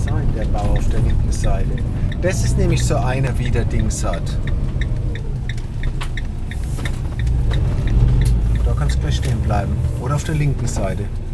sein, der Bau auf der linken Seite. Das ist nämlich so einer, wie der Dings hat. Da kannst du gleich stehen bleiben. Oder auf der linken Seite.